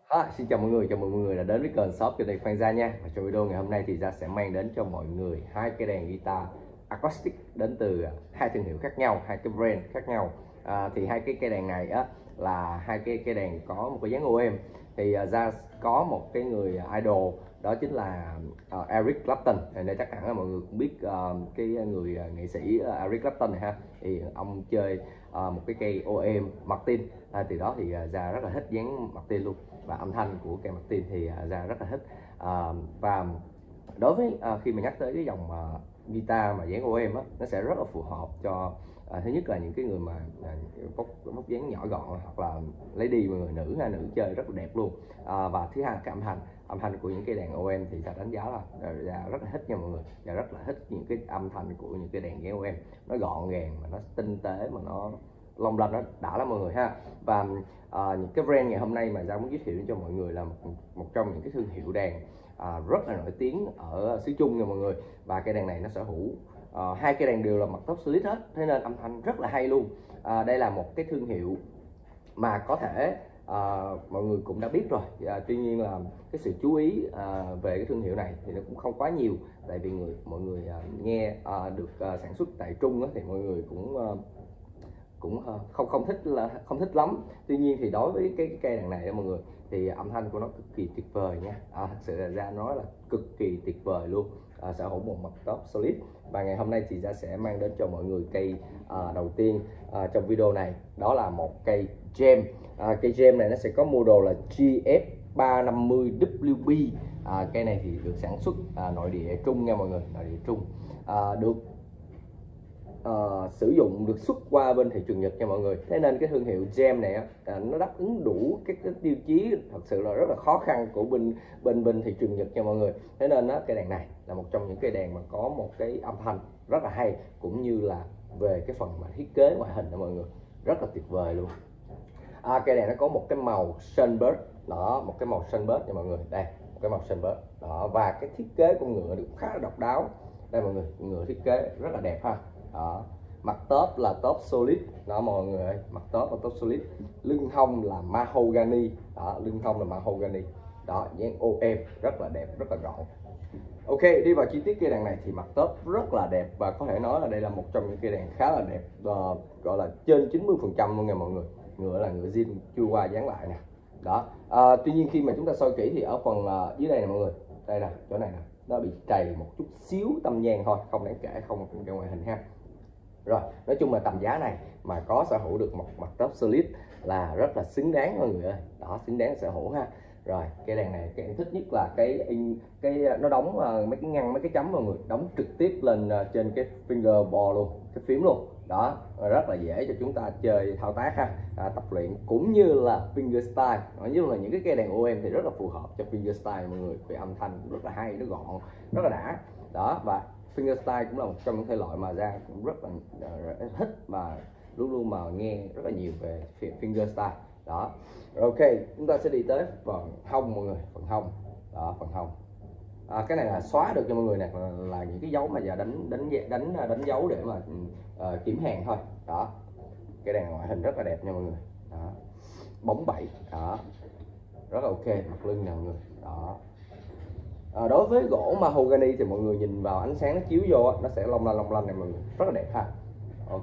Xin chào mọi người đã đến với kênh shop cho đây Phan Gia nha. Và trong video ngày hôm nay thì Gia sẽ mang đến cho mọi người hai cái đàn guitar acoustic đến từ hai thương hiệu khác nhau, hai cái brand khác nhau. Thì hai cái đàn này á là hai cái đàn có một cái dáng OEM. Thì Gia có một cái người idol, đó chính là Eric Clapton. Nên chắc hẳn là mọi người cũng biết cái người nghệ sĩ Eric Clapton này ha. Thì ông chơi một cái cây OEM Martin. Từ đó thì Gia rất là thích dáng Martin luôn, và âm thanh của cây Martin thì Gia rất là thích. Và đối với khi mà nhắc tới cái dòng guitar mà dáng OEM á, nó sẽ rất là phù hợp cho thứ nhất là những cái người mà vóc dáng nhỏ gọn, hoặc là lady, mà người nữ hay nữ chơi rất là đẹp luôn. Và thứ hai là cái âm thanh của những cái đàn OEM thì Gia đánh giá là Gia rất là thích nha mọi người. Gia rất là thích những cái âm thanh của những cái đàn dáng OEM, nó gọn gàng mà nó tinh tế, mà nó long lanh, nó đã lắm mọi người ha. Và những cái brand ngày hôm nay mà Gia muốn giới thiệu cho mọi người là một trong những cái thương hiệu đàn rất là nổi tiếng ở xứ Trung nha mọi người. Và cái đàn này nó sở hữu hai cái đàn đều là mặt top solid hết, thế nên âm thanh rất là hay luôn. Đây là một cái thương hiệu mà có thể mọi người cũng đã biết rồi. Tuy nhiên là cái sự chú ý về cái thương hiệu này thì nó cũng không quá nhiều, tại vì mọi người nghe được sản xuất tại Trung thì mọi người cũng không thích lắm. Tuy nhiên thì đối với cái cây đàn này đó mọi người, thì âm thanh của nó cực kỳ tuyệt vời nha. Thật sự là Gia nói là cực kỳ tuyệt vời luôn. Sở hữu một mặt top solid. Và ngày hôm nay thì Gia sẽ mang đến cho mọi người cây đầu tiên trong video này, đó là một cây Gem. Cây Gem này nó sẽ có model là GF350WB. Cây này thì được sản xuất nội địa Trung nha mọi người, nội địa Trung. Được sử dụng, được xuất qua bên thị trường Nhật nha mọi người. Thế nên cái thương hiệu Gem này nó đáp ứng đủ cái tiêu chí thật sự là rất là khó khăn của bên thị trường Nhật nha mọi người. Thế nên cái đàn này là một trong những cái đàn mà có một cái âm thanh rất là hay, cũng như là về cái phần mà thiết kế ngoại hình đó mọi người, rất là tuyệt vời luôn. Cây đàn nó có một cái màu Sunbird đó, một cái màu Sunbird nha mọi người. Đây, một cái màu Sunbird đó, và cái thiết kế của ngựa được khá là độc đáo. Đây mọi người, ngựa thiết kế rất là đẹp ha. Đó, mặt top là top solid đó mọi người ơi, mặt top là top solid. Lưng hông là mahogany đó, lưng hông là mahogany đó, dáng OM rất là đẹp, rất là gọn. Ok, đi vào chi tiết cây đàn này thì mặt top rất là đẹp, và có thể nói là đây là một trong những cây đàn khá là đẹp, gọi là trên 90% luôn nha mọi người. Ngựa là ngựa zin chưa qua dán lại nè đó. Tuy nhiên khi mà chúng ta soi kỹ thì ở phần dưới đây nè mọi người, đây nè, chỗ này nè, nó bị trầy một chút xíu tâm nhang thôi, không đáng kể, không cái ngoại hình ha. Rồi, nói chung là tầm giá này mà có sở hữu được một mặt top solid là rất là xứng đáng mọi người ơi. Đó, xứng đáng sở hữu ha. Rồi, cái đàn này cái em thích nhất là cái nó đóng mấy cái ngăn, mấy cái chấm mọi người, đóng trực tiếp lên trên cái fingerboard luôn, cái phím luôn. Đó, rất là dễ cho chúng ta chơi thao tác ha, tập luyện cũng như là fingerstyle. Nói chung là những cái cây đàn OEM thì rất là phù hợp cho fingerstyle mọi người, vì âm thanh rất là hay, nó gọn, rất là đã. Đó, và fingerstyle cũng là một trong những thể loại mà Gia cũng rất là thích, và luôn luôn mà nghe rất là nhiều về fingerstyle đó. Rồi, ok, chúng ta sẽ đi tới phần hông mọi người, phần hông đó, phần hông. Cái này là xóa được cho mọi người nè, là những cái dấu mà Gia đánh dấu để mà kiểm hàng thôi đó. Cái đàn ngoại hình rất là đẹp nha mọi người đó, bóng bẩy đó, rất là ok. Mặt lưng nè mọi người đó. Đối với gỗ mahogany thì mọi người nhìn vào ánh sáng nó chiếu vô nó sẽ long lanh này mọi người, rất là đẹp ha. Ok,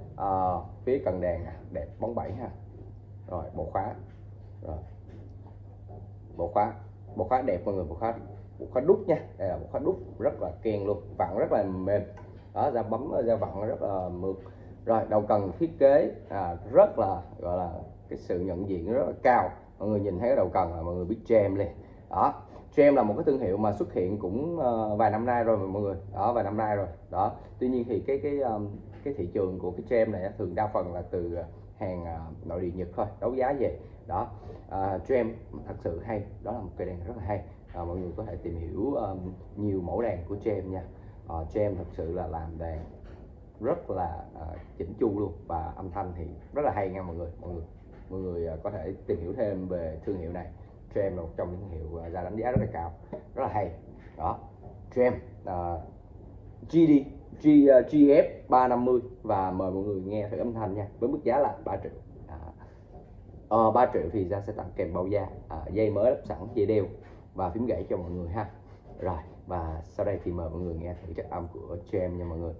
phía cần đàn đẹp, bóng bẩy ha. Rồi, bộ khóa, rồi bộ khóa đẹp mọi người, bộ khóa đúc nha. Đây là bộ khóa đúc rất là keng luôn, vặn rất là mềm đó, ra bấm ra vặn rất là mượt. Rồi, đầu cần thiết kế rất là, gọi là cái sự nhận diện rất là cao. Mọi người nhìn thấy cái đầu cần là mọi người biết Gem liền đó. Gem là một cái thương hiệu mà xuất hiện cũng vài năm nay rồi mọi người đó, vài năm nay rồi đó. Tuy nhiên thì cái thị trường của cái Gem này thường đa phần là từ hàng nội địa Nhật thôi, đấu giá về đó. Gem thật sự hay, đó là một cây đàn rất là hay. Mọi người có thể tìm hiểu nhiều mẫu đàn của Gem nha. Gem thật sự là làm đàn rất là chỉnh chu luôn, và âm thanh thì rất là hay nha mọi người có thể tìm hiểu thêm về thương hiệu này. Gem là một trong những thương hiệu Gia đánh giá rất là cao, rất là hay đó. Gem GF350, và mời mọi người nghe thử âm thanh nha, với mức giá là 3 triệu. 3 triệu thì Gia sẽ tặng kèm bao da, dây mới lắp sẵn, dây đeo và phím gãy cho mọi người ha. Rồi, và sau đây thì mời mọi người nghe thử chất âm của James nha mọi người.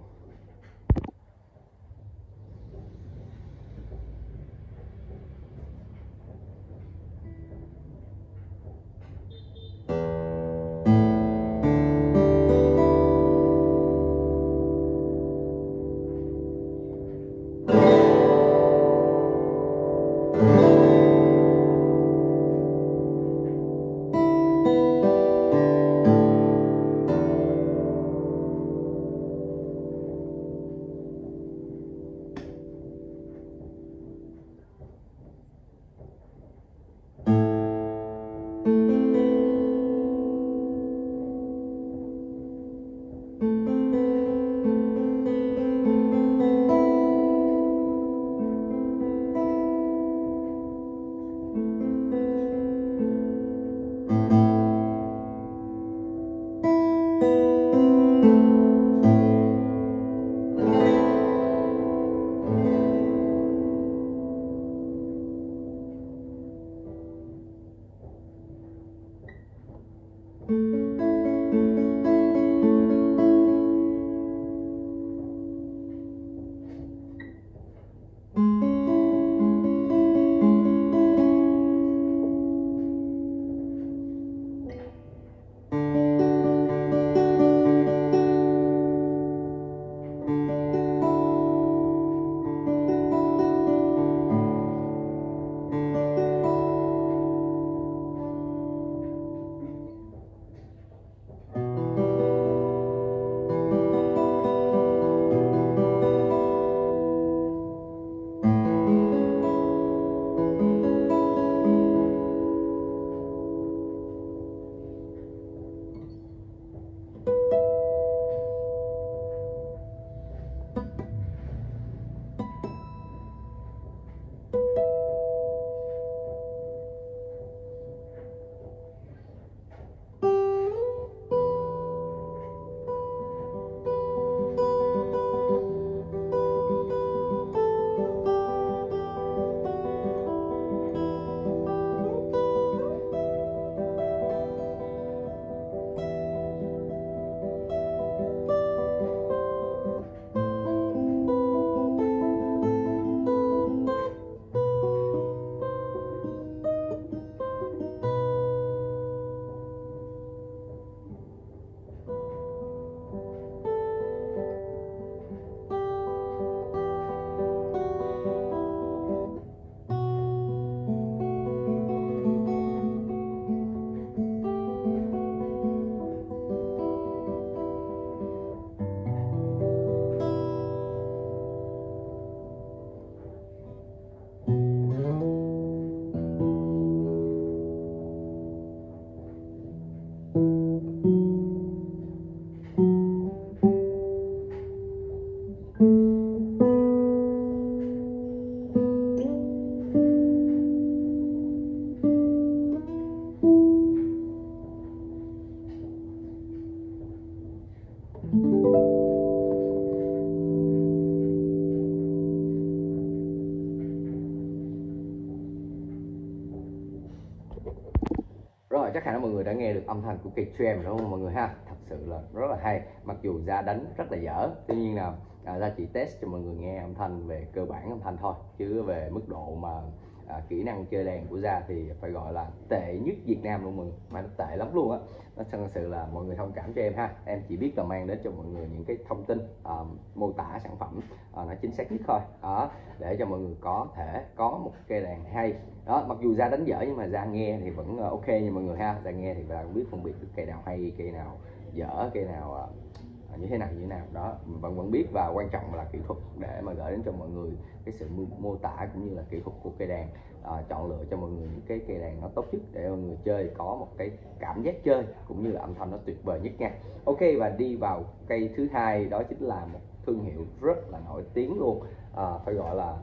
Rồi, chắc hẳn là mọi người đã nghe được âm thanh của cây James đúng không mọi người ha? Thật sự là rất là hay. Mặc dù Gia đánh rất là dở, tuy nhiên là Gia chỉ test cho mọi người nghe âm thanh về cơ bản âm thanh thôi, chứ về mức độ mà kỹ năng chơi đàn của Gia thì phải gọi là tệ nhất Việt Nam luôn mọi người, mà nó tệ lắm luôn á. Nó thật sự là mọi người thông cảm cho em ha. Em chỉ biết là mang đến cho mọi người những cái thông tin mô tả sản phẩm nó chính xác nhất thôi đó, để cho mọi người có thể có một cây đàn hay đó. Mặc dù Gia đánh dở nhưng mà Gia nghe thì vẫn ok nha mọi người ha. Gia nghe thì Gia biết phân biệt được cây nào hay, cây nào dở, cây nào như thế nào đó, vẫn biết. Và quan trọng là kỹ thuật để mà gửi đến cho mọi người cái sự mô tả cũng như là kỹ thuật của cây đàn, chọn lựa cho mọi người những cái cây đàn nó tốt nhất để mọi người chơi có một cái cảm giác chơi cũng như là âm thanh nó tuyệt vời nhất nha. Ok, và đi vào cây thứ hai, đó chính là một thương hiệu rất là nổi tiếng luôn, phải gọi là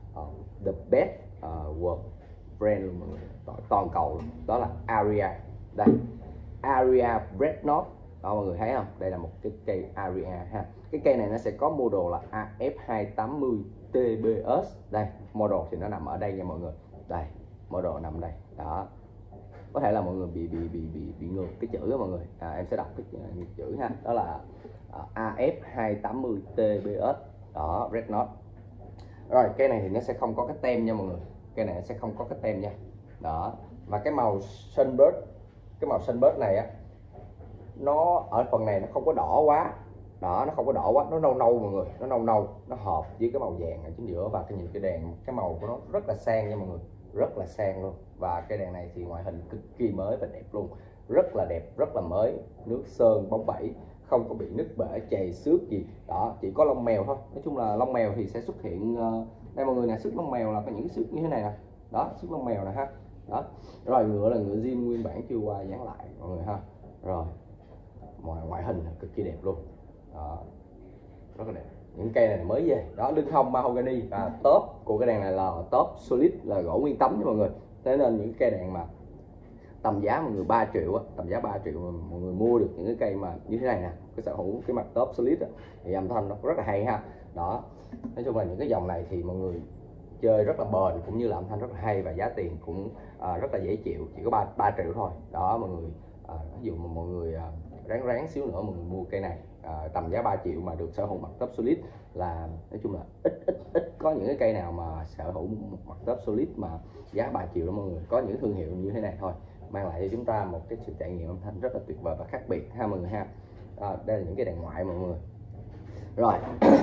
the best world brand luôn mọi người, toàn cầu luôn. Đó là Aria. Đây, Aria Red Note đó mọi người thấy không? Đây là một cái cây Aria ha. Cái cây này nó sẽ có model là AF280 TBS. Đây, model thì nó nằm ở đây nha mọi người. Đây, model nằm đây đó. Có thể là mọi người bị ngược cái chữ đó mọi người. Em sẽ đọc cái chữ ha, đó là AF280TBS đó, Red Knot. Rồi cây này thì nó sẽ không có cái tem nha mọi người, cây này sẽ không có cái tem nha đó. Và cái màu Sunbird, cái màu Sunbird này á, nó ở phần này nó không có đỏ quá đó, nó không có đỏ quá, nó nâu nâu mọi người, nó nâu nâu, nó hợp với cái màu vàng ở chính giữa. Và cái nhìn cái đèn, cái màu của nó rất là sang nha mọi người, rất là sang luôn. Và cái đèn này thì ngoại hình cực kỳ mới và đẹp luôn, rất là đẹp, rất là mới, nước sơn bóng bẩy, không có bị nứt bể chày xước gì đó, chỉ có lông mèo thôi. Nói chung là lông mèo thì sẽ xuất hiện đây mọi người nè, xước lông mèo là có những cái xước như thế này nè đó, xước lông mèo nè ha đó. Rồi ngựa là ngựa zin nguyên bản chưa qua dán lại mọi người ha. Rồi ngoại hình cực kỳ đẹp luôn đó, rất là đẹp. Những cây này mới về đó, lưng hông mahogany và top của cái đèn này là top solid, là gỗ nguyên tấm nha mọi người. Thế nên những cây đèn mà tầm giá mọi người 3 triệu á, tầm giá 3 triệu mà mọi người mua được những cái cây mà như thế này nè, cái sở hữu cái mặt top solid á, thì âm thanh nó rất là hay ha đó. Nói chung là những cái dòng này thì mọi người chơi rất là bền, cũng như là âm thanh rất là hay, và giá tiền cũng rất là dễ chịu, chỉ có 3 triệu thôi đó mọi người. Ví dụ mà mọi người ráng xíu nữa mọi người mua cây này tầm giá 3 triệu mà được sở hữu mặt top solid, là nói chung là ít có những cái cây nào mà sở hữu một mặt top solid mà giá 3 triệu đó mọi người. Có những thương hiệu như thế này thôi, mang lại cho chúng ta một cái sự trải nghiệm âm thanh rất là tuyệt vời và khác biệt ha mọi người ha. Đây là những cái đèn ngoại mọi người. Rồi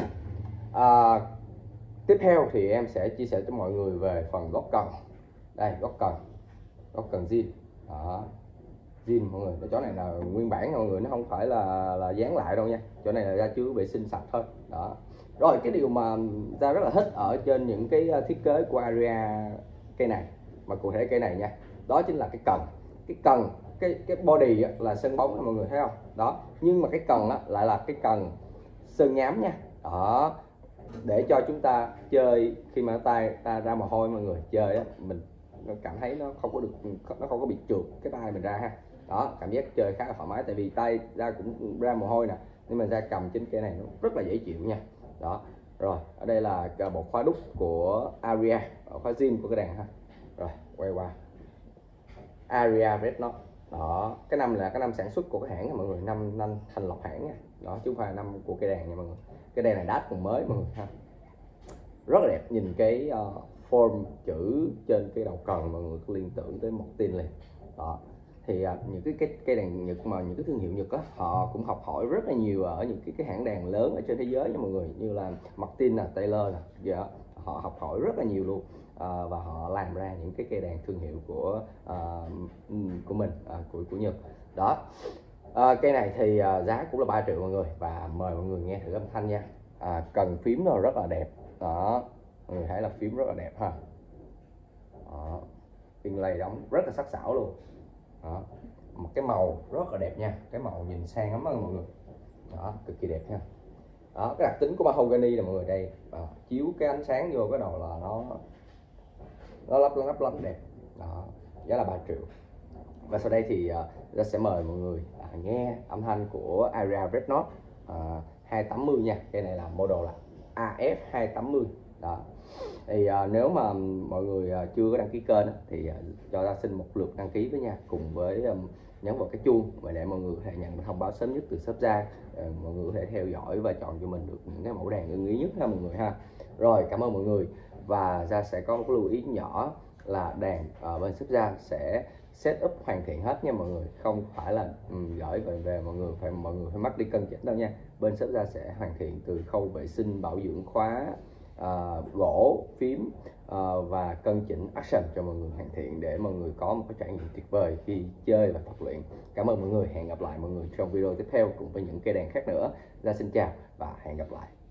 tiếp theo thì em sẽ chia sẻ cho mọi người về phần góc cần. Đây, góc cần zin đó, zin mọi người. Cái chỗ này là nguyên bản mọi người, nó không phải là dán lại đâu nha, chỗ này là ra chưa vệ sinh sạch thôi đó. Rồi cái điều mà ra rất là thích ở trên những cái thiết kế của Aria cây này, mà cụ thể cây này nha, đó chính là cái cần, cái body là sơn bóng mọi người thấy không đó, nhưng mà cái cần lại là cái cần sơn nhám nha đó, để cho chúng ta chơi khi mà tay ta ra mồ hôi mọi người chơi á, mình cảm thấy nó không có bị trượt cái tay mình ra ha đó, cảm giác chơi khá là thoải mái, tại vì tay ra cũng ra mồ hôi nè, nhưng mà ra cầm trên cây này nó rất là dễ chịu nha đó. Rồi ở đây là bộ khóa đúc của Aria, khóa zin của cái đèn ha. Rồi quay qua Aria Red Knot đó, cái năm là cái năm sản xuất của cái hãng nha mọi người, năm thành lập hãng nha đó, chứ không phải là năm của cây đèn nha mọi người. Cái đèn này đát còn mới mọi người ha, rất là đẹp. Nhìn cái form chữ trên cái đầu cần mọi người có liên tưởng tới Martin liền đó. Thì những cái đèn Nhật, mà những cái thương hiệu Nhật á, họ cũng học hỏi rất là nhiều ở những cái hãng đèn lớn ở trên thế giới nha mọi người, như là Martin nè, Taylor nè, dạ, họ học hỏi rất là nhiều luôn. Và họ làm ra những cái cây đèn thương hiệu của mình, của Nhật đó. Cây này thì giá cũng là 3 triệu mọi người, và mời mọi người nghe thử âm thanh nha. Cần phím nó rất là đẹp đó, mọi người thấy là phím rất là đẹp ha đó, inlay đóng rất là sắc sảo luôn đó. Một cái màu rất là đẹp nha, cái màu nhìn sang lắm đó mọi người đó, cực kỳ đẹp nha đó. Cái đặc tính của mahogany là mọi người đây, chiếu cái ánh sáng vô cái đầu là nó lấp lánh đẹp đó. Giá là 3 triệu. Và sau đây thì ta sẽ mời mọi người nghe âm thanh của Aria Red Knot 280 nha. Cái này là model là AF280 đó. Thì nếu mà mọi người chưa có đăng ký kênh thì cho ta xin một lượt đăng ký với nha, cùng với nhấn vào cái chuông để mọi người có thể nhận thông báo sớm nhất từ shop ra. Mọi người có thể theo dõi và chọn cho mình được những cái mẫu đèn ưng ý nhất ha mọi người ha. Rồi cảm ơn mọi người, và ra sẽ có một lưu ý nhỏ là đèn ở bên shop ra sẽ set up hoàn thiện hết nha mọi người, không phải là gửi về mọi người phải mất đi cân chỉnh đâu nha. Bên shop ra sẽ hoàn thiện từ khâu vệ sinh, bảo dưỡng khóa, gỗ, phím và cân chỉnh action cho mọi người hoàn thiện, để mọi người có một cái trải nghiệm tuyệt vời khi chơi và tập luyện. Cảm ơn mọi người, hẹn gặp lại mọi người trong video tiếp theo cùng với những cây đèn khác nữa. Ra xin chào và hẹn gặp lại.